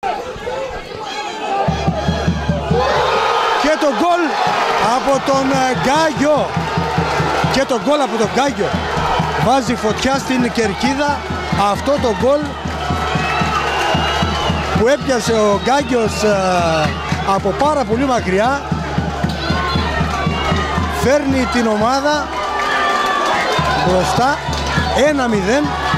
Και το γκολ από τον Γκάγιο. Και το γκολ από τον Γκάγιο βάζει φωτιά στην κερκίδα. Αυτό το γκολ που έπιασε ο Γκάγιος από πάρα πολύ μακριά φέρνει την ομάδα μπροστά 1-0.